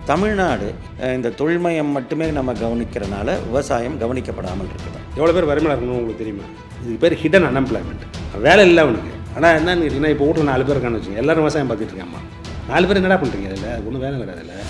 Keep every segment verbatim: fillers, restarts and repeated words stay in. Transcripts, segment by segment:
தமிழ்நாடு இந்த தொழில்மயம் மட்டுமே நம்ம கவனிக்கிறனால விவசாயம் கவனிக்கப்படாமல் இருக்குது. எவ்வளோ பேர் வறுமையாக இருக்கணும் உங்களுக்கு தெரியுமா? இதுக்கு பேர் ஹிடன் அன்எம்ப்ளாய்மெண்ட். வேலை இல்லை அவனுக்கு. ஆனால் என்னன்னு கேட்டிங்கன்னா, இப்போ வீட்டில் நாலு பேர் இருக்கான்னு வச்சுங்க, எல்லோரும் விவசாயம் பார்த்துட்டு இருக்காம்மா. நாலு பேர் என்னடா பண்ணுறீங்க? அதில் ஒன்றும் வேலை கிடையாது. இல்லை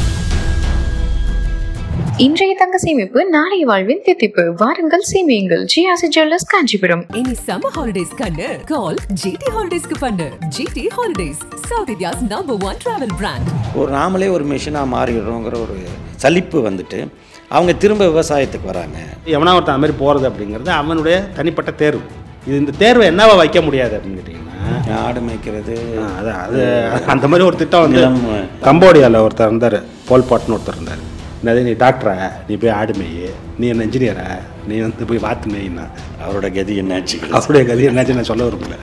இன்றைய தங்க சேமிப்பு நாளைய வாழ்வின் தித்திப்பு. வாருங்கள் சேமியுங்கள். GRC jewellers Kanchipuram. இனி சம்மர் ஹாலிடேஸ் கண்ணு கால் ஜிடி ஹாலிடேஸ்க்கு பண்ணு. GT holidays, south India's number one travel brand. ஒரு நாமளே ஒரு மிஷினாக மாறிடுறோங்கிற ஒரு சலிப்பு வந்துட்டு அவங்க திரும்ப விவசாயத்துக்கு வராங்க. எவனா ஒருத்தன் அந்த மாதிரி போகிறது அப்படிங்கிறது அவனுடைய தனிப்பட்ட தேர்வு. இது இந்த தேர்வை என்னவா வைக்க முடியாது அப்படின்னு கேட்டிங்கன்னா, ஆடு மேய்க்கிறது அதான் அது அந்த மாதிரி ஒரு திட்டம் வந்து கம்போடியாவில் ஒருத்தர் இருந்தார், போல்பாட்னு ஒருத்தர் இருந்தார். என்னது, நீ டாக்டரா, நீ போய் ஆடு மேய், நீ என்ன இன்ஜினியரா, நீ வந்து போய் வாத்து மேயினா. அவரோட கதி என்னாச்சு? அவருடைய கதி என்னாச்சு நான் சொல்ல விரும்பல.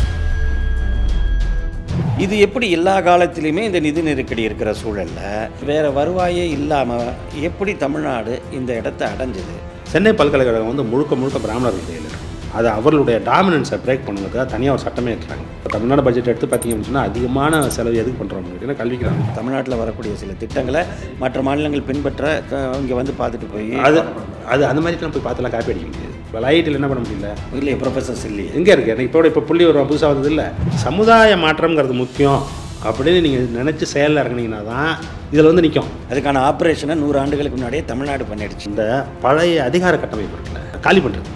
இது எப்படி எல்லா காலத்திலையுமே இந்த நிதி நெருக்கடி இருக்கிற சூழலில் வேறு வருவாயே இல்லாமல் எப்படி தமிழ்நாடு இந்த இடத்த அடைஞ்சது? சென்னை பல்கலைக்கழகம் வந்து முழுக்க முழுக்க பிராமணர்கள் கையில் இருக்குது. அது அவர்களுடைய டாமினன்ஸை பிரேக் பண்ணுறதுக்காக தனியாக ஒரு சட்டமே இருக்கிறாங்க. இப்போ தமிழ்நாடு பட்ஜெட் எடுத்து பார்த்தீங்கன்னு சொன்னால் அதிகமான செலவு எதுக்கு பண்ணுறோம் அப்படின்னா கல்விக்கிறாங்க. தமிழ்நாட்டில் வரக்கூடிய சில திட்டங்களை மற்ற மாநிலங்கள் பின்பற்ற இங்கே வந்து பார்த்துட்டு போய் அது அது அந்த மாதிரிலாம் போய் பார்த்துலாம் காப்பி அடிக்க முடியாது. இப்போ ஐஐடியில் என்ன பண்ண முடியல? இல்லையே ப்ரொஃபஸர்ஸ் இல்லையே. எங்கே இருக்குது? எனக்கு இப்போ இப்போ புள்ளி வருவா புதுசாக வந்தது இல்லை. சமுதாய மாற்றம்ங்கிறது முக்கியம் அப்படின்னு நீங்கள் நினச்சி செயலில் இறங்கினீங்கன்னா தான் இதில் வந்து நிற்கும். அதுக்கான ஆப்ரேஷனை நூறு ஆண்டுகளுக்கு முன்னாடியே தமிழ்நாடு பண்ணிடுச்சு. இந்த பழைய அதிகார கட்டமைப்பு இருக்குல்ல, காலி பண்ணுறது.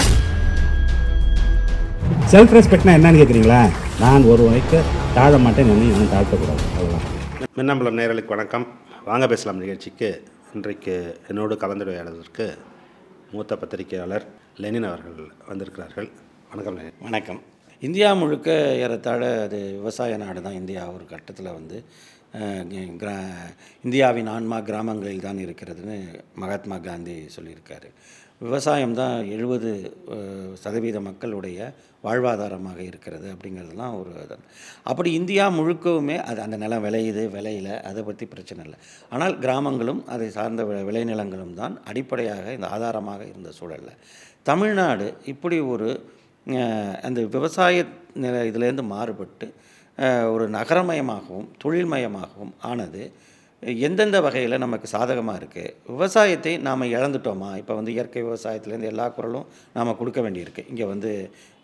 செல்ஃப் ரெஸ்பெக்ட்னா என்னன்னு கேட்குறீங்களா? நான் ஒரு வரைக்கு தாழ மாட்டேன், நான் இன்னும் தாழ்த்தக்கூடாது. அதுதான். மின்னம்பலம் நேயர்களுக்கு வணக்கம். வாங்க பேசலாம் நிகழ்ச்சிக்கு இன்றைக்கு என்னோடு கலந்துரையாடுவதற்கு மூத்த பத்திரிகையாளர் லெனின் அவர்கள் வந்திருக்கிறார்கள். வணக்கம் லெனின். வணக்கம். இந்தியா முழுக்க ஏறத்தாழ அது விவசாய நாடு தான். இந்தியா ஒரு கட்டத்தில் வந்து கிரா இந்தியாவின் ஆன்மா கிராமங்களில் தான் இருக்கிறதுன்னு மகாத்மா காந்தி சொல்லியிருக்காரு. விவசாயம் தான் எழுபது சதவீத மக்களுடைய வாழ்வாதாரமாக இருக்கிறது அப்படிங்கிறதுலாம் ஒரு அப்படி இந்தியா முழுக்கவுமே அது அந்த நிலம் விளையுது விளையில அதை பற்றி பிரச்சனை இல்லை. ஆனால் கிராமங்களும் அதை சார்ந்த விளைநிலங்களும் தான் அடிப்படையாக இந்த ஆதாரமாக இருந்த சூழலில் தமிழ்நாடு இப்படி ஒரு அந்த விவசாய நில இதிலேருந்து மாறுபட்டு ஒரு நகரமயமாகவும் தொழில்மயமாகவும் ஆனது எந்தெந்த வகையில் நமக்கு சாதகமாக இருக்குது? விவசாயத்தை நாம் இழந்துட்டோமா? இப்போ வந்து இயற்கை விவசாயத்துலேருந்து எல்லா குரலும் நாம் கொடுக்க வேண்டியிருக்கு. இங்கே வந்து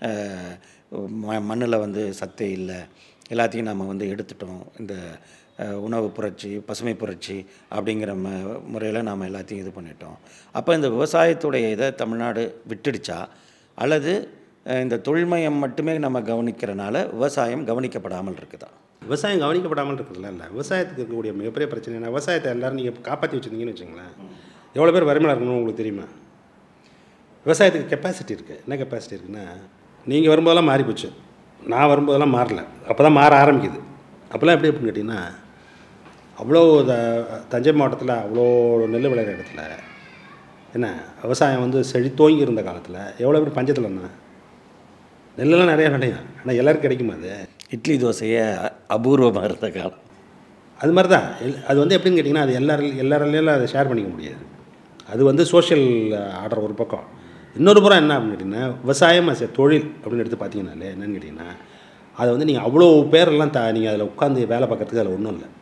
ம மண்ணில் வந்து சத்தே இல்லை, எல்லாத்தையும் நாம் வந்து எடுத்துட்டோம். இந்த உணவு புரட்சி, பசுமை புரட்சி அப்படிங்கிற ம முறையில் நாம் எல்லாத்தையும் இது பண்ணிட்டோம். அப்போ இந்த விவசாயத்துடைய இதை தமிழ்நாடு விட்டுடுச்சா, அல்லது இந்த தொழில்மயம் மட்டுமே நம்ம கவனிக்கிறனால விவசாயம் கவனிக்கப்படாமல் இருக்குதா? விவசாயம் கவனிக்கப்படாமல் இருக்கிறதுல இல்லை. விவசாயத்துக்கு இருக்கக்கூடிய மிகப்பெரிய பிரச்சனை என்ன, விவசாயத்தை எல்லோரும் நீங்கள் காப்பாற்றி வச்சுருந்தீங்கன்னு வச்சுங்களேன், எவ்வளோ பேர் வறுமையாக இருக்கணும் உங்களுக்கு தெரியுமா? விவசாயத்துக்கு கெப்பாசிட்டி இருக்குது. என்ன கெப்பாசிட்டி இருக்குன்னா, நீங்கள் வரும்போதெல்லாம் மாறி போச்சு, நான் வரும்போதெல்லாம் மாறல, அப்போ தான் மாற ஆரம்பிக்குது. அப்போல்லாம் எப்படி அப்படின்னு கேட்டிங்கன்னா, அவ்வளோ த தஞ்சை மாவட்டத்தில் அவ்வளோ நெல் விளையிற இடத்துல என்ன விவசாயம் வந்து செழித்தோங்கி இருந்த காலத்தில் எவ்வளோ பேர் பஞ்சத்தில் என்ன நெல்லெல்லாம் நிறையா விளையும். ஆனால் எல்லோரும் கிடைக்குமா? அது இட்லி தோசையை அபூர்வமாக இருந்த காலம். அது மாதிரி தான். அது வந்து எப்படின்னு கேட்டிங்கன்னா, அது எல்லாரும் எல்லாராலையும் அதை ஷேர் பண்ணிக்க முடியாது. அது வந்து சோஷியல் ஆர்டர் ஒரு பக்கம். இன்னொரு புறம் என்ன அப்படின்னு கேட்டிங்கன்னா, விவசாயம் அஸ் தொழில் அப்படின்னு எடுத்து பார்த்தீங்கன்னாலே என்னென்னு கேட்டிங்கன்னா, அதை வந்து நீங்கள் அவ்வளோ பேரெல்லாம் த நீங்கள் அதில் உட்காந்து வேலை பார்க்குறதுக்கு அதில் ஒன்றும் இல்லை.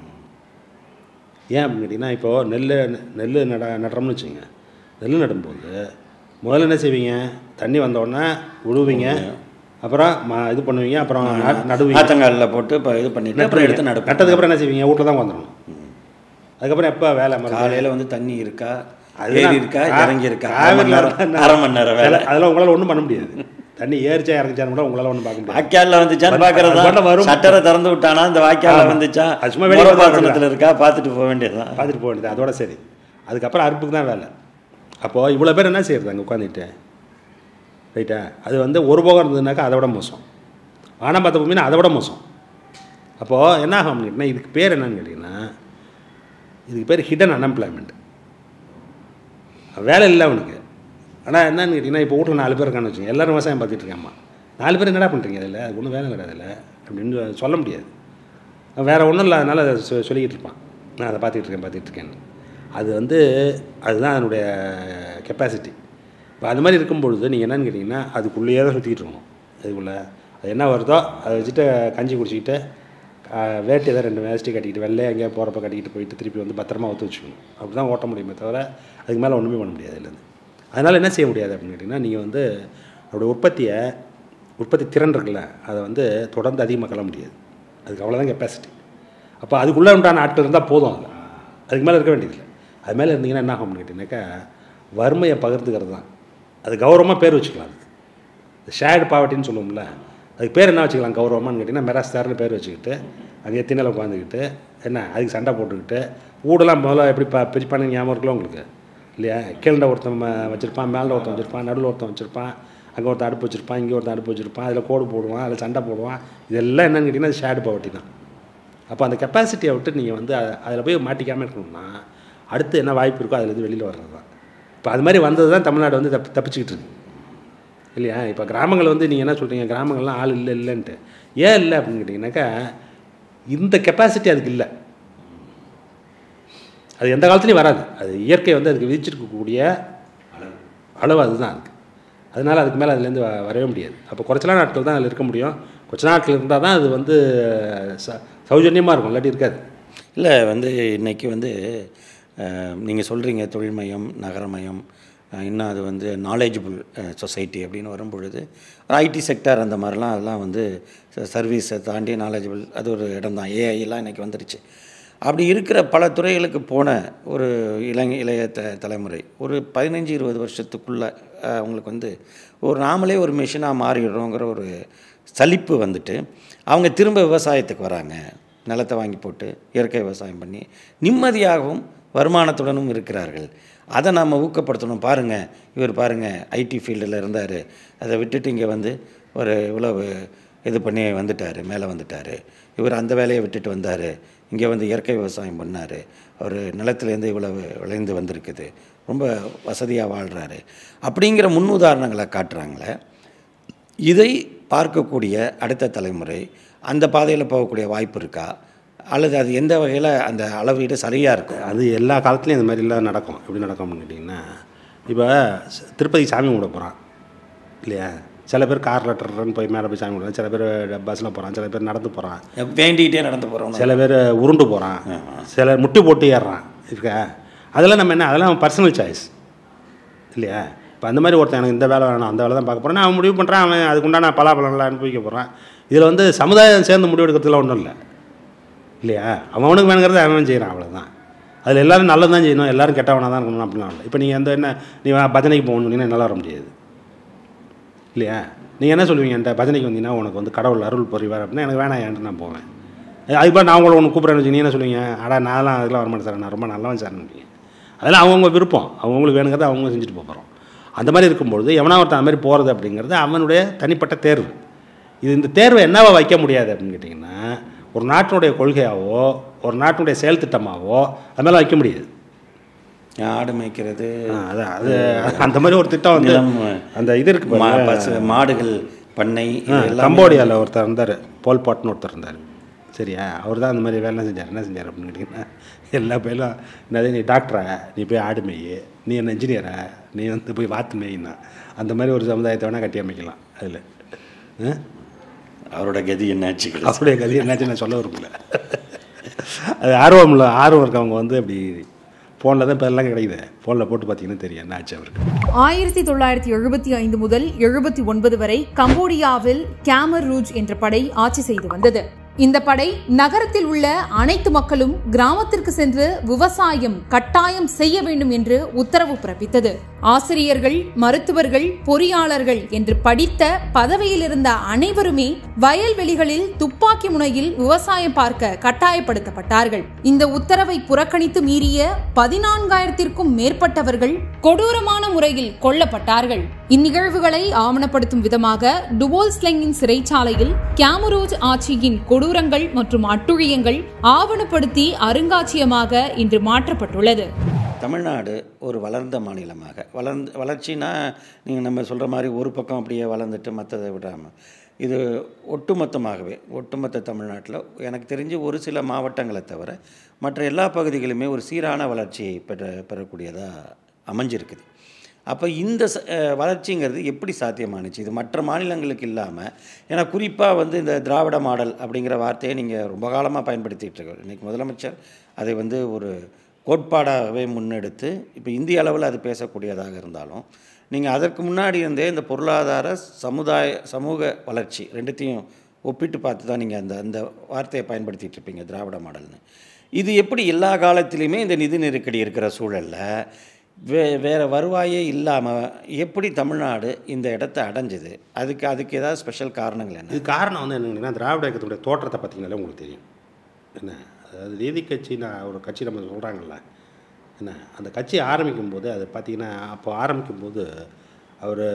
ஏன் அப்படின்னு கேட்டிங்கன்னா, இப்போது நெல் நெல் நட நடுறோம்னு வச்சுங்க. நெல் நடும்போது முதல்ல என்ன செய்வீங்க? தண்ணி வந்தோடனே விழுவீங்க, அப்புறம் இது பண்ணுவீங்க, அப்புறம் நடுவீங்க, ஆத்தங்காலில் போட்டு இப்போ இது பண்ணிட்டு அப்புறம் எடுத்து நடு நட்டதுக்கப்புறம் என்ன செய்வீங்க? வீட்டில் தான் வந்துடணும். அதுக்கப்புறம் எப்போ வேலை? காலையில் வந்து தண்ணி இருக்கா, ஏறி இருக்கா, இறங்கி இருக்கா, அரை மணி நேரம் வேலை. அதெல்லாம் உங்களால் ஒன்றும் பண்ண முடியாது. தண்ணி ஏறிச்சா இறங்கிச்சான்னு கூட உங்களால் ஒன்றும் பார்க்க முடியாது. வாய்க்காலில் வந்துச்சான்னு பார்க்குறது வரும். சட்டரை திறந்து விட்டானா இந்த வாய்க்காலில் வந்துச்சா, சும்மா வெளியே பாசனத்தில் இருக்கா பார்த்துட்டு போக வேண்டியது தான். பார்த்துட்டு போக வேண்டியது, அதோட சரி. அதுக்கப்புறம் அறுப்புக்கு தான் வேலை. அப்போது இவ்வளோ பேர் என்ன செய்கிறது அங்கே உட்காந்துட்டு? ரைட்டா? அது வந்து ஒரு போகம் இருந்ததுனாக்கா அதை விட மோசம். வானம் பார்த்த பூமினா அதை விட மோசம். அப்போது என்ன ஆகும் அப்படின்னா, இதுக்கு பேர் என்னன்னு கேட்டிங்கன்னா, இதுக்கு பேர் ஹிடன் அன்எம்ப்ளாய்மெண்ட். வேலை இல்லை அவனுக்கு. ஆனால் என்னன்னு கேட்டிங்கன்னா, இப்போ வீட்டில் நாலு பேர் இருக்கான்னு வச்சுங்க, எல்லோரும் விவசாயம் பார்த்துட்டு இருக்காம்மா. நாலு பேர் என்னடா பண்ணுறீங்க அதில்? அது ஒன்றும் வேலை கிடையாது இல்லை அப்படின்னு சொல்ல முடியாது. வேறு ஒன்றும் இல்லை, அதனால் அதை சொ சொல்லிக்கிட்டு இருப்பான், நான் அதை பார்த்துக்கிட்டு இருக்கேன் பார்த்துக்கிட்டு இருக்கேன்னு. அது வந்து அதுதான் அதனுடைய கெப்பாசிட்டி. இப்போ அது மாதிரி இருக்கும்பொழுது நீங்கள் என்னென்னு கேட்டிங்கன்னா, அதுக்குள்ளேயே தான் சுற்றிக்கிட்டு இருக்கணும். அதுக்குள்ளே அது என்ன வருதோ அதை வச்சுட்டு கஞ்சி குடிச்சிக்கிட்டு வேட்டி தான் ரெண்டு வேஷ்டி கட்டிக்கிட்டு வெள்ளையே எங்கேயா போகிறப்ப கட்டிக்கிட்டு போயிட்டு திருப்பி வந்து பத்திரமா ஒத்து வச்சுக்கணும். அப்படி தான் ஓட்ட முடியுமே தவிர அதுக்கு மேலே ஒன்றுமே பண்ண முடியாது இதுலேருந்து. அதனால் என்ன செய்ய முடியாது அப்படின்னு கேட்டிங்கன்னா, நீங்கள் வந்து அவருடைய உற்பத்தியை உற்பத்தி திறன் இருக்குல்ல, அதை வந்து தொடர்ந்து அதிகமாக கல முடியாது. அதுக்கு அவ்வளோதான் கெப்பாசிட்டி. அப்போ அதுக்குள்ளே உண்டான ஆட்கள் இருந்தால் போதும். அதில் அதுக்கு மேலே இருக்க வேண்டியதில்லை. அது மேலே இருந்தீங்கன்னா என்ன ஆகும் கேட்டிங்கனாக்கா, வறுமையை பகிர்ந்துக்கிறது தான். அது கௌரவமாக பேர் வச்சுக்கலாம். அது ஷேர்டு பாவர்ட்டின்னு சொல்லுவோம்ல, அதுக்கு பேர் என்ன வச்சுக்கலாம் கௌரவமானு கேட்டிங்கன்னா, மெராஸ்தார்னு பேர் வச்சுக்கிட்டு அங்கே எத்தினில் உட்காந்துக்கிட்டு என்ன அதுக்கு சண்டை போட்டுக்கிட்டு ஊடெல்லாம் முதல்ல எப்படி ப பிரிப்பானு ஞாபகம் இருக்குல்ல உங்களுக்கு இல்லையா? கீழே ஒருத்தன் வச்சுருப்பான், மேலே ஒருத்தன் வச்சுருப்பான், நடுவில் ஒருத்தன் வச்சுருப்பான், அங்கே ஒருத்தன் அடுப்பு வச்சுருப்பான், இங்கே ஒருத்தன் அடுப்பு வச்சுருப்பான், அதில் கோடு போடுவான், அதில் சண்டை போடுவான். இதெல்லாம் என்னென்னு கேட்டிங்கன்னா அது ஷேர்டு பாவர்ட்டி தான். அப்போ அந்த கெப்பாசிட்டியை விட்டு நீங்கள் வந்து அதில் போய் மாட்டிக்காமல் இருக்கணும்னா அடுத்து என்ன வாய்ப்பு இருக்கோ அதுலேருந்து வெளியில் வர்றது தான். இப்போ அது மாதிரி வந்தது தான் தமிழ்நாடு வந்து தப்பு தப்பிச்சுக்கிட்டு இருக்கு இல்லையா? இப்போ கிராமங்கள் வந்து நீங்கள் என்ன சொல்கிறீங்க, கிராமங்கள்லாம் ஆள் இல்லை இல்லைன்ட்டு. ஏன் இல்லை அப்படின்னு கேட்டிங்கனாக்கா, இந்த கெப்பாசிட்டி அதுக்கு இல்லை. அது எந்த காலத்துலையும் வராது. அது இயற்கை வந்து அதுக்கு விதிச்சிருக்கக்கூடிய அளவு அதுதான் அதுக்கு. அதனால் அதுக்கு மேலே அதுலேருந்து வ வரவே முடியாது. அப்போ குறைச்சலான நாட்கள் தான் அதில் இருக்க முடியும். கொஞ்ச நாட்கள் இருந்தால் தான் அது வந்து ச சௌஜன்யமாக இருக்கும், இல்லாட்டி இருக்காது. இல்லை வந்து இன்றைக்கி வந்து நீங்கள் சொல்கிறீங்க தொழில்மயம், நகரமயம், இன்னும் அது வந்து நாலேஜபிள் சொசைட்டி அப்படின்னு வரும்பொழுது ஐடி செக்டர் அந்த மாதிரிலாம் அதெல்லாம் வந்து சர்வீஸை தாண்டி நாலேஜபிள் அது ஒரு இடம் தான். ஏஐலாம் இன்றைக்கி வந்துருச்சு. அப்படி இருக்கிற பல துறைகளுக்கு போன ஒரு இளைஞ இளைய த தலைமுறை ஒரு பதினஞ்சு இருபது வருஷத்துக்குள்ளே அவங்களுக்கு வந்து ஒரு நாமளே ஒரு மிஷினாக மாறிடுறோங்கிற ஒரு சலிப்பு வந்துட்டு அவங்க திரும்ப விவசாயத்துக்கு வராங்க. நிலத்தை வாங்கி போட்டு இயற்கை விவசாயம் பண்ணி நிம்மதியாகவும் வருமானத்துடனும் இருக்கிறார்கள். அதை நாம் ஊக்கப்படுத்தணும். பாருங்கள், இவர் பாருங்கள் ஐடி ஃபீல்டில் இருந்தார், அதை விட்டுட்டு இங்கே வந்து ஒரு இவ்வளவு இது பண்ணி வந்துட்டார், மேலே வந்துட்டார். இவர் அந்த வேலையை விட்டுட்டு வந்தார், இங்கே வந்து இயற்கை விவசாயம் பண்ணார், அவர் நிலத்துலேருந்து இவ்வளவு விளைந்து வந்திருக்குது, ரொம்ப வசதியாக வாழ்கிறாரு அப்படிங்கிற முன் உதாரணங்களை காட்டுறாங்களே. இதை பார்க்கக்கூடிய அடுத்த தலைமுறை அந்த பாதையில் போகக்கூடிய வாய்ப்பு இருக்கா, அல்லது அது எந்த வகையில் அந்த அளவீடு சரியாக இருக்கும்? அது எல்லா காலத்துலேயும் இந்த மாதிரிலாம் நடக்கும். எப்படி நடக்கும்னு கேட்டிங்கன்னா, இப்போ திருப்பதி சாமி கும்பிட போகிறான் இல்லையா? சில பேர் காரில் டர்ன்னு போய் மேலே போய் சாமி கும்பிடுறான், சில பேர் பஸ்ஸில் போகிறான், சில பேர் நடந்து போகிறான், வேண்டிகிட்டே நடந்து போகிறோம், சில பேர் உருண்டு போகிறான், சிலர் முட்டி போட்டு ஏறுறான் இருக்கா. அதெல்லாம் நம்ம என்ன, அதெல்லாம் பர்சனல் சாய்ஸ் இல்லையா? இப்போ அந்த மாதிரி ஒருத்தன் எனக்கு இந்த வேலை வேணும் அந்த வேலை தான் பார்க்க போகிறேன், அவன் முடிவு பண்ணுறான், அவன் அதுக்குண்டான பலாபலன்லாம் அனுபவிக்க போகிறான். இதில் வந்து சமுதாயம் சேர்ந்து முடிவு எடுக்கிறதுலாம் ஒன்றும் இல்லை இல்லையா? அவனுக்கு வேணுங்கிறத அவன் செய்கிறான், அவ்வளோதான். அதில் எல்லோரும் நல்லது தான் செய்யணும், எல்லோரும் கெட்டவனாக தான் இருக்கணும் அப்படிலாம் இல்லை. இப்போ நீங்கள் எந்த என்ன நீ பஜனைக்கு போகணுன்னா நல்லா வர முடியாது இல்லையா? நீங்கள் என்ன சொல்லுவீங்க, என்கிட்ட பஜனைக்கு வந்தீங்கன்னா உனக்கு வந்து கடவுள் அருள் புரிவார் அப்படின்னா எனக்கு வேணாம் ஏன்ட்டு நான் போவேன். அதுக்கு நான் உங்களை ஒன்று கூப்பிட்றேன்னு வச்சு நீ என்ன சொல்லுவீங்க, அடா நான்லாம் அதெல்லாம் வரமாட்டேன் சார், நான் ரொம்ப நல்லவன் சார்னுவீங்க. அதெல்லாம் அவங்கவுங்க விருப்பம், அவங்களுக்கு வேணுங்கிறத அவங்க செஞ்சுட்டு போகிறோம். அந்த மாதிரி இருக்கும்பொழுது எவனா ஒருத்தன் அந்த மாதிரி போகிறது அப்படிங்கிறது அவனுடைய தனிப்பட்ட தேர்வு. இது இந்த தேர்வை என்னவா வைக்க முடியாது அப்படின்னு கேட்டிங்கன்னா, ஒரு நாட்டினுடைய கொள்கையாவோ ஒரு நாட்டினுடைய செயல் திட்டமாகவோ அது மேலே வைக்க முடியாது. ஆடு மேய்க்கிறது அதான் அது அந்த மாதிரி ஒரு திட்டம் வந்து அந்த இது இருக்குது, மாடுகள் பண்ணை. கம்போடியாவில் ஒருத்தர் இருந்தார், போல்பாட்னு ஒருத்தர் இருந்தார் சரியா? அவர் தான் அந்த மாதிரி வேலை செஞ்சார். என்ன செஞ்சார் அப்படின்னு கேட்டிங்கன்னா, எல்லா பேரும் என்னது நீ டாக்டரா, நீ போய் ஆடு மேய், நீ என்ன இன்ஜினியரா, நீ வந்து போய் வாத்து மேயினா, அந்த மாதிரி ஒரு சமுதாயத்தை வேணால் கட்டி அமைக்கலாம். அதில் அவரோட கதி என்னாச்சு, அவருடைய கதி என்னாச்சு நான் சொல்ல விரும்பல. அது ஆர்வம் இல்லை, ஆர்வம் இருக்கவங்க வந்து அப்படி ஃபோனில் தான் இப்போ எல்லாம் கிடைக்குது, ஃபோனில் போட்டு பார்த்தீங்கன்னா தெரியும் என்ன ஆச்சு அவருக்கு. ஆயிரத்தி தொள்ளாயிரத்தி எழுபத்தி ஐந்து முதல் எழுபத்தி ஒன்பது வரை கம்போடியாவில் கேமர் ரூஜ் என்ற படை ஆட்சி செய்து வந்தது. இந்த படை நகரத்தில் உள்ள அனைத்து மக்களும் கிராமத்திற்கு சென்று விவசாயம் கட்டாயம் செய்ய வேண்டும் என்று உத்தரவு பிறப்பித்தது. ஆசிரியர்கள், மருத்துவர்கள், பொறியாளர்கள் என்று படித்த பதவியில் இருந்த அனைவருமே வயல்வெளிகளில் துப்பாக்கி முனையில் விவசாயம் பார்க்க கட்டாயப்படுத்தப்பட்டார்கள். இந்த உத்தரவை புறக்கணித்து மீறிய பதினான்காயிரத்திற்கும் மேற்பட்டவர்கள் கொடூரமான முறையில் கொல்லப்பட்டார்கள். இந்நிகழ்வுகளை ஆவணப்படுத்தும் விதமாக டுவோல்ஸ்லெங்கின் சிறைச்சாலையில் கேமரூஜ் ஆட்சியின் கொடூரங்கள் மற்றும் அட்டுழியங்கள் ஆவணப்படுத்தி அருங்காட்சியகமாக இன்று மாற்றப்பட்டுள்ளது. தமிழ்நாடு ஒரு வளர்ந்த மாநிலமாக வளர்ந்து வளர்ச்சினா நீங்கள் நம்ம சொல்கிற மாதிரி ஒரு பக்கம் அப்படியே வளர்ந்துட்டு மற்றதை விடாமல் இது ஒட்டுமொத்தமாகவே ஒட்டுமொத்த தமிழ்நாட்டில் எனக்கு தெரிஞ்சு ஒரு சில மாவட்டங்களை தவிர மற்ற எல்லா பகுதிகளுமே ஒரு சீரான வளர்ச்சியை பெற பெறக்கூடியதாக அமைஞ்சிருக்குது. அப்போ இந்த ச வளர்ச்சிங்கிறது எப்படி சாத்தியமானுச்சு? இது மற்ற மாநிலங்களுக்கு இல்லாமல், ஏன்னா குறிப்பாக வந்து இந்த திராவிட மாடல் அப்படிங்கிற வார்த்தையை நீங்கள் ரொம்ப காலமாக பயன்படுத்திகிட்டு இருக்க, இன்றைக்கி முதலமைச்சர் அதை வந்து ஒரு கோட்பாடாகவே முன்னெடுத்து இப்போ இந்திய அளவில் அது பேசக்கூடியதாக இருந்தாலும், நீங்கள் அதற்கு முன்னாடி இருந்தே இந்த பொருளாதார சமுதாய சமூக வளர்ச்சி ரெண்டுத்தையும் ஒப்பிட்டு பார்த்து தான் நீங்கள் அந்த அந்த வார்த்தையை பயன்படுத்திகிட்டு இருப்பீங்க, திராவிட மாடல்னு. இது எப்படி எல்லா காலத்திலையுமே இந்த நிதி நெருக்கடி இருக்கிற சூழலில் வே வேறு வருவாயே இல்லாமல் எப்படி தமிழ்நாடு இந்த இடத்த அடைஞ்சிது? அதுக்கு அதுக்கு ஏதாவது ஸ்பெஷல் காரணங்கள் என்ன? இது காரணம் வந்து என்னங்கன்னா, திராவிட இயக்கத்துடைய தோற்றத்தை பார்த்தீங்கன்னாலே உங்களுக்கு தெரியும். என்ன அதாவது நீதி கட்சி, நான் ஒரு கட்சி நம்ம சொல்கிறாங்கல்ல, என்ன அந்த கட்சி ஆரம்பிக்கும் போது அது பார்த்தீங்கன்னா, அப்போ ஆரம்பிக்கும் போது அவர்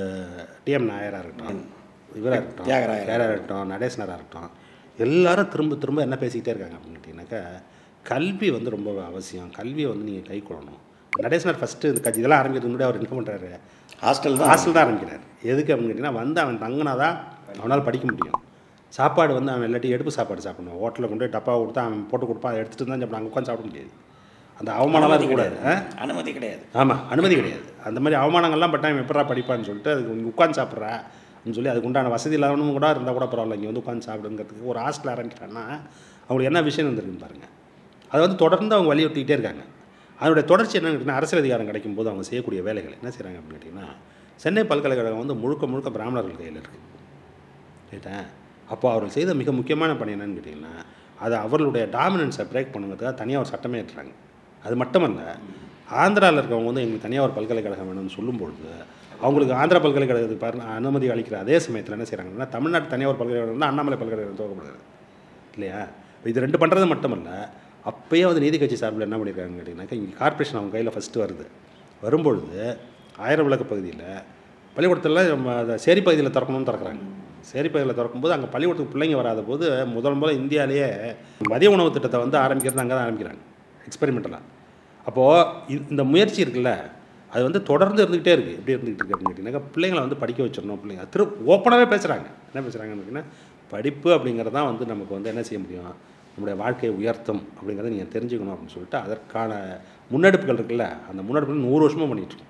டிஎம் நாயராக இருக்கட்டும், இவராக இருக்கட்டும், தியாகராயராக இருக்கட்டும், நடேசனராக இருக்கட்டும், எல்லாரும் திரும்ப திரும்ப என்ன பேசிக்கிட்டே இருக்காங்க அப்படின்னு கேட்டிங்கனாக்கா, கல்வி வந்து ரொம்ப அவசியம், கல்வியை வந்து நீங்கள் கை கொள்ளணும். நடேசனர் ஃபஸ்ட்டு இந்த கட்சி இதெல்லாம் ஆரம்பிக்கிறதுக்கு முன்னாடி அவர் என்ன பண்ணுறாரு, ஹாஸ்டல் தான் ஹாஸ்டல் தான் ஆரம்பிக்கிறார். எதுக்கு அப்படின்னு கேட்டிங்கன்னா, வந்து அவன் தங்கினா தான் அவனால் படிக்க முடியும். சாப்பாடு வந்து அவன் இல்லாட்டி எடுப்பு சாப்பாடு சாப்பிடணும். ஹோட்டலில் கொண்டு போய் டப்பா கொடுத்தா அவன் போட்டு கொடுப்பான், அதை எடுத்துகிட்டு தான் சாப்பிட, அங்கே உட்காந்து சாப்பிட முடியாது. அந்த அவமானம்லாம் இருக்கக்கூடாது, அனுமதி கிடையாது. ஆமாம், அனுமதி கிடையாது. அந்த மாதிரி அவமானங்கள்லாம் பட்டா இவன் எப்படா படிப்பான்னு சொல்லிட்டு அதுக்கு உட்காந்து சாப்பிட்றா அப்படின்னு சொல்லி அதுக்கு உண்டான வசதி இல்லாதவனும் கூட இருந்தால் கூட பரவாயில்ல, இங்கே வந்து உட்காந்து சாப்பிடுங்கிறதுக்கு ஒரு ஹாஸ்டல் ஆரம்பிக்கிறான்னா அவங்களுக்கு என்ன விஷயம் வந்துருக்குன்னு பாருங்கள். அதை வந்து தொடர்ந்து அவங்க வலியுறுத்திக்கிட்டே இருக்காங்க. அதனுடைய தொடர்ச்சி என்னன்னு கேட்டிங்கன்னா, அரசியல் அதிகாரம் கிடைக்கும் போது அவங்க செய்யக்கூடிய வேலைகள் என்ன செய்கிறாங்க அப்படின்னு கேட்டிங்கன்னா, சென்னை பல்கலைக்கழகம் வந்து முழுக்க முழுக்க பிராமணர்கள் கையில் இருக்குது. கேட்டேன் அப்போ அவர்கள் செய்த மிக முக்கியமான பணி என்னன்னு கேட்டிங்கன்னா, அதை அவர்களுடைய டாமினன்ஸை பிரேக் பண்ணுங்கிறதுக்காக தனியாக ஒரு சட்டமே ஏற்றுறாங்க. அது மட்டுமல்ல, ஆந்திராவில் இருக்கவங்க வந்து எங்களுக்கு தனியாக ஒரு பல்கலைக்கழகம் வேணும்னு சொல்லும்பொழுது அவங்களுக்கு ஆந்திரா பல்கலைக்கழகத்துக்கு பாருங்க அனுமதி அளிக்கிற அதே சமயத்தில் என்ன செய்கிறாங்கன்னா, தமிழ்நாட்டு தனியாக ஒரு பல்கலைக்கழகம் தான் அண்ணாமலை பல்கலைக்கழகம் துவக்கப்படுகிறது இல்லையா? இது ரெண்டு பண்ணுறது மட்டுமல்ல, அப்போயே வந்து நீதி கட்சி சார்பில் என்ன பண்ணியிருக்காங்கன்னு கேட்டிங்கனாக்கா, இங்கே கார்ப்பரேஷன் அவங்க கையில் ஃபஸ்ட்டு வருது. வரும்பொழுது ஆயிரம் விளக்கு பகுதியில் பள்ளிக்கூடத்தில் நம்ம சேரி பகுதியில் திறக்கணும்னு திறக்கிறாங்க. சேரி பகுதியில் திறக்கும்போது அங்கே பள்ளிக்கூடத்துக்கு பிள்ளைங்க வராத போது முதல் முதல்ல இந்தியாவிலேயே மதிய உணவு திட்டத்தை வந்து ஆரம்பிக்கிறது அங்கே தான் ஆரம்பிக்கிறாங்க, எக்ஸ்பெரிமெண்டலாக. அப்போது இந்த முயற்சி இருக்குல்ல, அது வந்து தொடர்ந்து இருந்துக்கிட்டே இருக்குது. எப்படி இருந்துகிட்டு இருக்குது அப்படின்னு கேட்டிங்கனாக்கா, பிள்ளைங்களை வந்து படிக்க வச்சிடணும். பிள்ளைங்க திரு ஓப்பனாகவே பேசுகிறாங்க. என்ன பேசுகிறாங்கன்னு கேட்டிங்கன்னா, படிப்பு அப்படிங்கிறது தான் வந்து நமக்கு வந்து என்ன செய்ய முடியும், நம்முடைய வாழ்க்கையை உயர்த்தும் அப்படிங்கிறத நீங்கள் தெரிஞ்சுக்கணும் அப்படின்னு சொல்லிட்டு அதற்கான முன்னெடுப்புகள் இருக்குல்ல, அந்த முன்னெடுப்புகள் நூறு வருஷமாக பண்ணிகிட்ருக்கோம்.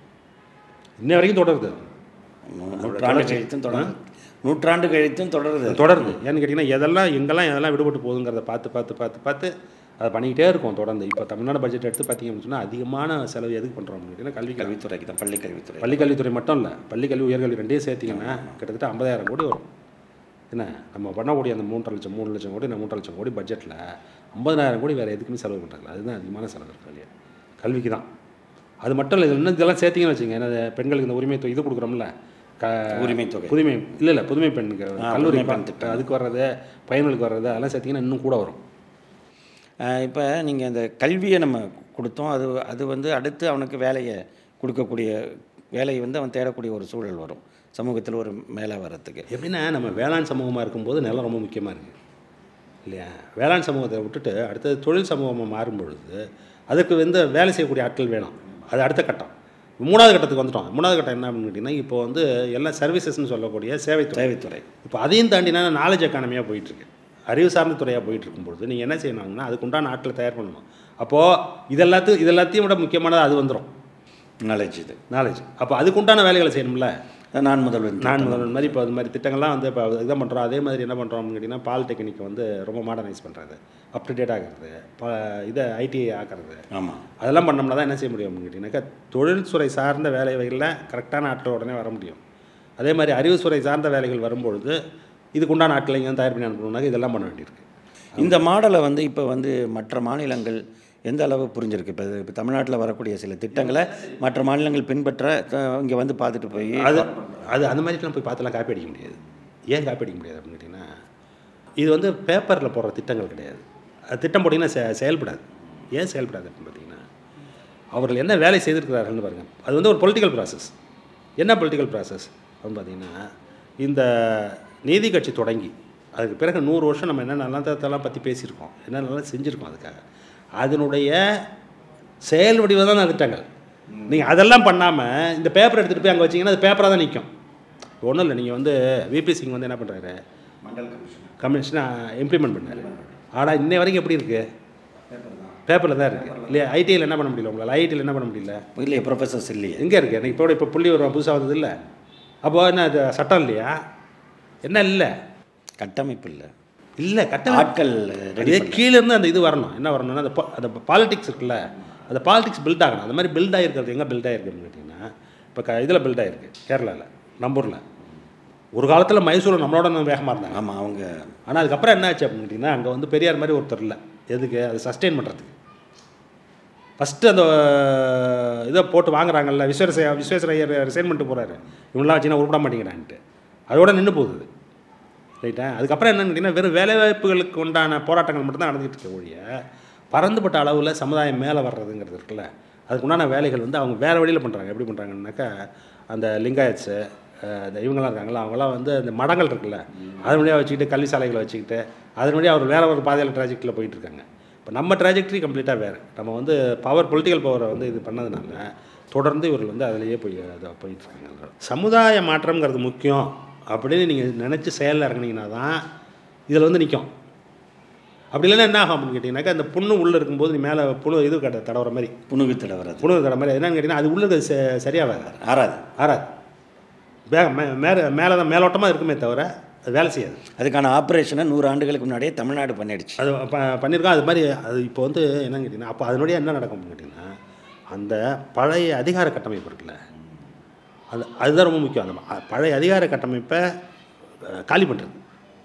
இன்ன வரைக்கும் தொடருது. நூற்றாண்டு கழித்தும் தொடருது நூற்றாண்டு கழித்தும் தொடருது தொடருது ஏன்னு கேட்டிங்கன்னா, எதெல்லாம் எங்கெல்லாம் எதெல்லாம் விடுபட்டு போகுதுங்கிறத பார்த்து பார்த்து பார்த்து பார்த்து அதை பண்ணிக்கிட்டே இருக்கும் தொடர்ந்து. இப்போ தமிழ்நாடு பட்ஜெட் எடுத்து பார்த்தீங்க அப்படின்னு சொன்னால் அதிகமான செலவு எதுக்கு பண்ணுறோம் அப்படின்னா, கல்வி கல்வித்துறைக்கு தான். பள்ளி கல்வித்துறை பள்ளி கல்வித்துறை மட்டும் இல்லை, பள்ளி கல்வி உயர்கல்வி ரெண்டையும் சேர்த்திங்கன்னா கிட்டத்தட்ட ஐம்பதாயிரம் கோடி வரும். என்ன நம்ம பண்ணக்கூடிய அந்த மூன்றரை லட்சம் மூணு லட்சம் கோடி மூன்றரை லட்சம் கோடி பட்ஜெட்டில் ஐம்பதாயிரம் கோடி வேறு எதுக்குமே செலவு பண்ணுறாங்க. அதுதான் அதிகமான செலவு இருக்கு இல்லையா, கல்விக்கு தான். அது மட்டும் இல்லை, இன்னும் இதெல்லாம் சேர்த்திங்கன்னு வச்சுங்க, ஏன்னா பெண்களுக்கு இந்த உரிமை தொகை இது கொடுக்குறோம்ல, க உரிமை தொகை, புதுமை இல்லை இல்லை புதுமை பெண்ணுக்கு கல்லூரி திட்டம், அதுக்கு வர்றது, பயன்களுக்கு வர்றது, அதெல்லாம் சேர்த்திங்கன்னா இன்னும் கூட வரும். இப்போ நீங்கள் அந்த கல்வியை நம்ம கொடுத்தோம், அது அது வந்து அடுத்து அவனுக்கு வேலையை கொடுக்கக்கூடிய வேலையை வந்து அவன் தேடக்கூடிய ஒரு சூழல் வரும் சமூகத்தில் ஒரு மேலே வர்றதுக்கு. எப்படின்னா, நம்ம வேளாண் சமூகமாக இருக்கும்போது நிலம் ரொம்ப முக்கியமாக இருக்குது இல்லையா? வேளாண் சமூகத்தை விட்டுட்டு அடுத்தது தொழில் சமூகமாக மாறும்பொழுது அதுக்கு வந்து வேலை செய்யக்கூடிய ஆட்கள் வேணும். அது அடுத்த கட்டம். மூணாவது கட்டத்துக்கு வந்துட்டோம். மூணாவது கட்டம் என்ன அப்படின்னு கேட்டிங்கன்னா, இப்போ வந்து எல்லாம் சர்வீசஸ்ன்னு சொல்லக்கூடிய சேவைத்துறை சேவைத்துறை இப்போ அதையும் தாண்டினா நாலேஜ் எக்கானமியாக போயிட்டுருக்கு, அறிவு சார்ந்த துறையாக போயிட்டு இருக்கும்பொழுது நீங்கள் என்ன செய்யணும்னா, அதுக்குண்டான ஆட்களை தயார் பண்ணணும். அப்போது இதெல்லாத்தையும் இது எல்லாத்தையும் விட முக்கியமானது அது வந்துடும், நாலேஜ். இது நாலேஜ். அப்போ அதுக்குண்டான வேலைகளை செய்யணும்ல. நான் முதல்வன் நான் முதல்வன் மாதிரி இப்போ அது மாதிரி திட்டங்கள்லாம் வந்து இப்போ இதான் பண்ணுறோம். அதே மாதிரி என்ன பண்ணுறோம் அப்படின்னு கேட்டிங்கன்னா, பாலிடெக்னிக்கை வந்து ரொம்ப மாடர்னைஸ் பண்ணுறது, அப் டு டேட் ஆகிறது, ப இதை ஐடிஐ ஆக்கிறது. ஆமாம், அதெல்லாம் பண்ணோம்னா தான் என்ன செய்ய முடியும் அப்படின்னு கேட்டிங்கனாக்கா, தொழில்துறை சார்ந்த வேலை வகைகளில் கரெக்டான ஆட்கள் உடனே வர முடியும். அதே மாதிரி அறிவுத்துறை சார்ந்த வேலைகள் வரும்பொழுது இதுக்குண்டான ஆட்களை இங்கே தயார் பண்ணி அனுப்பணும்னாக்க இதெல்லாம் பண்ண வேண்டியிருக்கு. இந்த மாடலை வந்து இப்போ வந்து மற்ற மாநிலங்கள் எந்த அளவு புரிஞ்சிருக்கு? இப்போ இப்போ தமிழ்நாட்டில் வரக்கூடிய சில திட்டங்களை மற்ற மாநிலங்கள் பின்பற்ற இங்கே வந்து பார்த்துட்டு போய் அது அது அந்த மாதிரிலாம் போய் பார்த்துலாம் காப்பி அடிக்க முடியாது. ஏன் காப்பி அடிக்க முடியாது அப்படின்னு கேட்டிங்கன்னா, இது வந்து பேப்பரில் போடுற திட்டங்கள் கிடையாது. அது திட்டம் போட்டிங்கன்னா செ செயல்படாது. ஏன் செயல்படாது அப்படின்னு பார்த்தீங்கன்னா, அவர்கள் என்ன வேலை செய்திருக்கிறார்கள்னு பாருங்கள். அது வந்து ஒரு பொலிட்டிக்கல் ப்ராசஸ். என்ன பொலிட்டிக்கல் ப்ராசஸ் அப்படின்னு பார்த்தீங்கன்னா, இந்த நீதி கட்சி தொடங்கி அதுக்கு பிறகு நூறு வருஷம் நம்ம என்ன நலத்தெல்லாம் பற்றி பேசியிருக்கோம், என்னென்னலாம் செஞ்சுருக்கோம். அதுக்காக அதனுடைய செயல் வடிவம் தான் திட்டங்கள். நீங்கள் அதெல்லாம் பண்ணாமல் இந்த பேப்பர் எடுத்துகிட்டு போய் அங்கே வச்சிங்கன்னா அது பேப்பராக தான் நிற்கும். ஒன்றும் இல்லை, நீங்கள் வந்து விபி சிங் வந்து என்ன பண்ணுறாரு, மண்டல் கமிஷனை இம்ப்ளிமெண்ட் பண்ணார். ஆனால் இன்னை வரைக்கும் எப்படி இருக்குது, பேப்பரில் தான் இருக்குது இல்லையா? ஐடியில் என்ன பண்ண முடியல உங்களால்? ஐடியில் என்ன பண்ண முடியல? இல்லையே, ப்ரொஃபஸர்ஸ் இல்லையே. எங்கே இருக்குது? எனக்கு இப்போ இப்போ புள்ளி வருவா புதுசாக வந்தது இல்லை. அப்போது என்ன அது சட்டம் இல்லையா? என்ன இல்லை? கட்டமைப்பு இல்லை. இல்லை கட்ட ஆட்கள் அதே கீழேருந்து அந்த இது வரணும். என்ன வரணும்னா அந்த அந்த பாலிடிக்ஸ் இருக்குல்ல, அந்த பாலிடிக்ஸ் பில்ட் ஆகணும். அந்த மாதிரி பில்ட் ஆகிருக்கிறது எங்கே பில்ட் ஆகிருக்குன்னு கேட்டிங்கன்னா, இப்போ க இதில் பில்ட் ஆகிருக்கு கேரளாவில், நம்பூரில். ஒரு காலத்தில் மைசூரில் நம்மளோட வேகமாக இருந்தாங்க. ஆமாம் அவங்க. ஆனால் அதுக்கப்புறம் என்ன ஆச்சு அப்படின்னு கேட்டிங்கன்னா, அங்கே வந்து பெரியார் மாதிரி ஒருத்தர் இல்லை. எதுக்கு? அதை சஸ்டெயின் பண்ணுறதுக்கு. ஃபஸ்ட்டு அந்த இதை போட்டு வாங்குறாங்கல்ல, விஸ்வேஸ்வர விஸ்வேஸ்வரையர் ரிசைன் பண்ணிட்டு போகிறாரு, இவங்களாம் வச்சுன்னா உருப்பிட மாட்டேங்கிறான்ட்டு. அதோட நின்று போகுது. ரைட்டா? அதுக்கப்புறம் என்னன்னு கேட்டிங்கன்னா, வெறும் வேலைவாய்ப்புகளுக்கு உண்டான போராட்டங்கள் மட்டும்தான் நடந்துகிட்டு இருக்க ஒழிய பறந்துபட்ட அளவில் சமுதாயம் மேலே வர்றதுங்கிறது இருக்குல்ல, அதுக்கு உண்டான வேலைகள் வந்து அவங்க வேறு வழியில் பண்ணுறாங்க. எப்படி பண்ணுறாங்கன்னாக்கா, அந்த லிங்காயட்ஸு இந்த இவங்களாம் இருக்காங்களா, அவங்களாம் வந்து அந்த மடங்கள் இருக்குல்ல, அதன் வழியாக வச்சுக்கிட்டு கல்வி சாலைகளை வச்சுக்கிட்டு அதன் வழியாக அவர் வேறு ஒரு பாதையில் ட்ராஜெக்டில் போயிட்டுருக்காங்க. இப்போ நம்ம ட்ராஜெக்டரி கம்ப்ளீட்டாக வேறு. நம்ம வந்து பவர் பொலிட்டிக்கல் பவரை வந்து இது பண்ணதுனால தொடர்ந்து இவர்கள் வந்து அதிலேயே போய் அதை போயிட்டுருக்காங்க. சமுதாய மாற்றம்ங்கிறது முக்கியம் அப்படின்னு நீங்கள் நினச்சி செயலில் இறங்குனீங்கன்னா தான் இதில் வந்து நிற்கும். அப்படி இல்லைன்னா என்ன ஆகும் அப்படின்னு கேட்டிங்கனாக்கா, அந்த புண்ணு உள்ளே இருக்கும்போது நீ மேலே புழு இது கட்ட தடவுற மாதிரி, புணுகு தடவுறது, புணுகு தடவை மாதிரி என்னன்னு கேட்டிங்கன்னா, அது உள்ளது ச சரியாக ஆறாது ஆறாது வே மே மேலே மேலே தான் மேலோட்டமாக இருக்குமே தவிர அது வேலை செய்யாது. அதுக்கான ஆப்ரேஷனை நூறு ஆண்டுகளுக்கு முன்னாடியே தமிழ்நாடு பண்ணிடுச்சு. அது ப பண்ணியிருக்கோம். அது மாதிரி அது இப்போ வந்து என்னன்னு கேட்டிங்கன்னா, அப்போ அதனுடைய என்ன நடக்கும் அப்படின்னு கேட்டிங்கன்னா, அந்த பழைய அதிகார கட்டமைப்பு இருக்குல்ல, அது அதுதான் ரொம்ப முக்கியம். அந்த பழைய அதிகார கட்டமைப்பை காலி பண்ணுறது.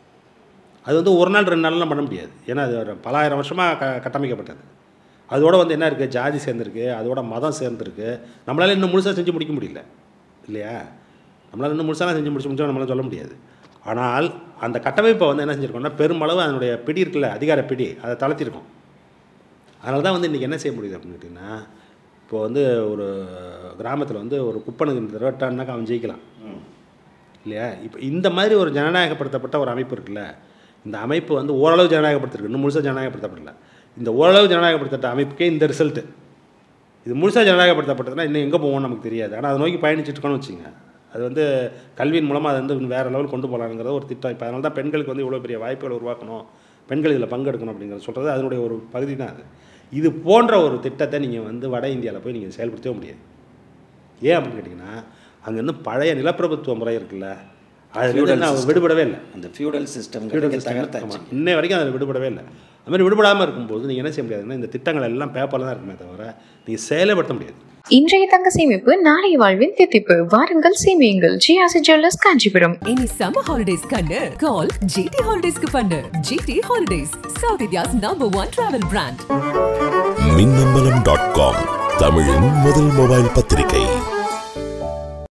அது வந்து ஒரு நாள் ரெண்டு நாள்லாம் பண்ண முடியாது. ஏன்னா அது ஒரு பலாயிரம் வருஷமாக க கட்டமைக்கப்பட்டது. அதோட வந்து என்ன இருக்குது, ஜாதி சேர்ந்துருக்கு, அதோட மதம் சேர்ந்துருக்கு. நம்மளால் இன்னும் முழுசாக செஞ்சு முடிக்க முடியல இல்லையா? நம்மளால் இன்னும் முழுசாக செஞ்சு முடிச்சு முடிச்சோம் நம்மளால் சொல்ல முடியாது. ஆனால் அந்த கட்டமைப்பை வந்து என்ன செஞ்சுருக்கோம்னா, பெருமளவு அதனுடைய பிடி இருக்குல்ல, அதிகார பிடி, அதை தளர்த்திருக்கோம். அதனால தான் வந்து இன்றைக்கி என்ன செய்ய முடியுது அப்படின்னு கேட்டிங்கன்னா, இப்போ வந்து ஒரு கிராமத்தில் வந்து ஒரு குப்பனுக்கு தடவட்டான்னாக்கா அவன் ஜெயிக்கலாம் இல்லையா? இப்போ இந்த மாதிரி ஒரு ஜனநாயகப்படுத்தப்பட்ட ஒரு அமைப்பு இருக்குல்ல, இந்த அமைப்பு வந்து ஓரளவு ஜனநாயகப்படுத்திருக்கு, இன்னும் முழுசாக ஜனநாயகப்படுத்தப்படல. இந்த ஓரளவு ஜனநாயகப்படுத்தப்பட்ட அமைப்புக்கே இந்த ரிசல்ட்டு. இது முழுசாக ஜனநாயகப்படுத்தப்பட்டதுன்னா இன்னும் எங்கே போவோம்னு நமக்கு தெரியாது. ஆனால் அதை நோக்கி பயணிச்சுட்டு இருக்கோன்னு வச்சுங்க, அது வந்து கல்வியின் மூலமாக அதை வந்து வேறு லெவல் கொண்டு போகலாங்கிறத ஒரு திட்டம். இப்போ அதனால தான் பெண்களுக்கு வந்து இவ்வளோ பெரிய வாய்ப்புகளை உருவாக்கணும், பெண்கள் இதில் பங்கெடுக்கணும் அப்படிங்கிறத சொல்கிறது அதனுடைய ஒரு பகுதி தான் அது. இது போன்ற ஒரு திட்டத்தை நீங்கள் வந்து வட இந்தியாவில் போய் நீங்கள் செயல்படுத்தவே முடியாது. ஏன் அப்படின்னு கேட்டிங்கன்னா, அங்கே இன்னும் பழைய நிலப்பிரபுத்துவ முறை இருக்குல்ல, அது விடுபடவே இல்லை. அந்த ஃபியூடல் சிஸ்டம் இன்னை வரைக்கும் அதில் விடுபடவே இல்லை. அது மாதிரி விடுபடாமல் இருக்கும்போது நீங்கள் என்ன செய்ய முடியாதுன்னா, இந்த திட்டங்கள் எல்லாம் பேப்பரில் தான் இருக்குமே தவிர நீங்கள் செயல்படுத்த முடியாது. இன்றைய தங்க சேமிப்பு நாளைய வாழ்வின் தித்திப்பு. வாருங்கள் சேமியுங்கள். GRC jewellers Kanchipuram. இனி சம்மர் ஹாலிடேஸ் கண்ணு கால் ஜிடி ஹாலிடேஸ்க்கு பண்ணு. GT holidays, south India's number one travel brand. Minnambalam dot com, தமிழின் முதல் மொபைல் பத்திரிகை.